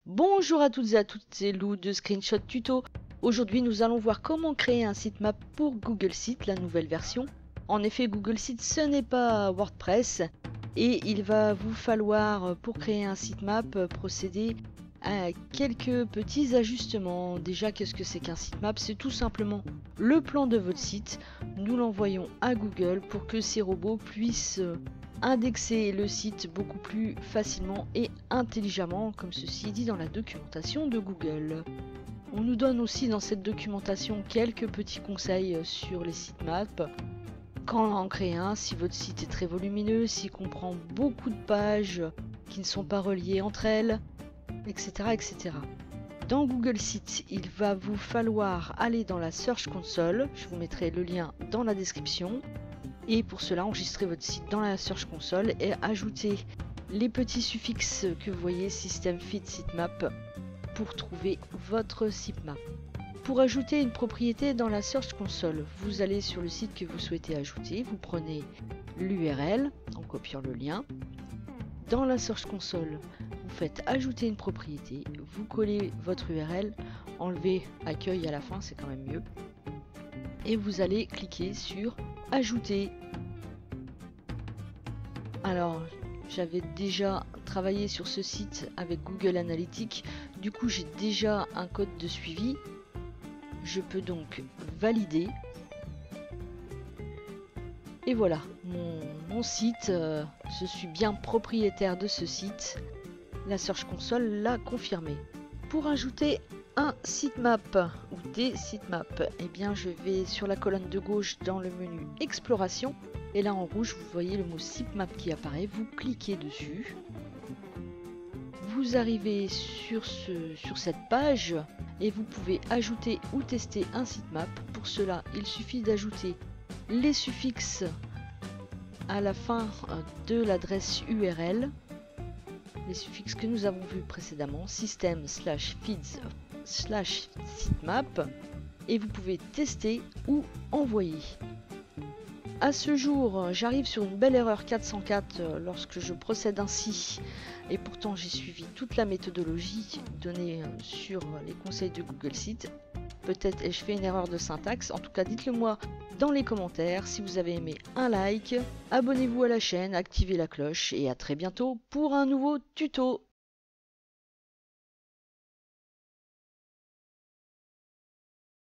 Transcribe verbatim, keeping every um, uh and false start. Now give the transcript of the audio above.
Bonjour à toutes et à toutes, c'est Lou de Screenshot Tuto. Aujourd'hui nous allons voir comment créer un sitemap pour Google Sites, la nouvelle version. En effet, Google Sites ce n'est pas WordPress et il va vous falloir pour créer un sitemap procéder à quelques petits ajustements. Déjà, qu'est-ce que c'est qu'un sitemap? C'est tout simplement le plan de votre site. Nous l'envoyons à Google pour que ces robots puissent indexer le site beaucoup plus facilement et intelligemment, comme ceci est dit dans la documentation de Google. On nous donne aussi dans cette documentation quelques petits conseils sur les sitemaps. Quand en créer un, si votre site est très volumineux, s'il comprend beaucoup de pages qui ne sont pas reliées entre elles, et cetera et cetera. Dans Google Sites, il va vous falloir aller dans la Search Console. Je vous mettrai le lien dans la description. Et pour cela, enregistrez votre site dans la Search Console et ajoutez les petits suffixes que vous voyez, System Fit Sitemap, pour trouver votre sitemap. Pour ajouter une propriété dans la Search Console, vous allez sur le site que vous souhaitez ajouter, vous prenez l'U R L en copiant le lien. Dans la Search Console, vous faites ajouter une propriété, vous collez votre U R L, enlevez accueil à la fin, c'est quand même mieux. Et vous allez cliquer sur ajouter. Alors, j'avais déjà travaillé sur ce site avec Google Analytics, du coup j'ai déjà un code de suivi. Je peux donc valider. Et voilà, mon, mon site, euh, je suis bien propriétaire de ce site. La Search Console l'a confirmé. Pour ajouter un sitemap ou des sitemaps, eh bien je vais sur la colonne de gauche dans le menu Exploration. Et là en rouge, vous voyez le mot sitemap qui apparaît. Vous cliquez dessus. Vous arrivez sur, ce, sur cette page et vous pouvez ajouter ou tester un sitemap. Pour cela, il suffit d'ajouter les suffixes à la fin de l'adresse U R L, les suffixes que nous avons vus précédemment, system slash feeds slash sitemap, et vous pouvez tester ou envoyer. À ce jour, j'arrive sur une belle erreur quatre cent quatre lorsque je procède ainsi, et pourtant j'ai suivi toute la méthodologie donnée sur les conseils de Google Sites. Peut-être ai-je fait une erreur de syntaxe, en tout cas dites-le moi dans les commentaires. Si vous avez aimé, un like, abonnez-vous à la chaîne, activez la cloche et à très bientôt pour un nouveau tuto.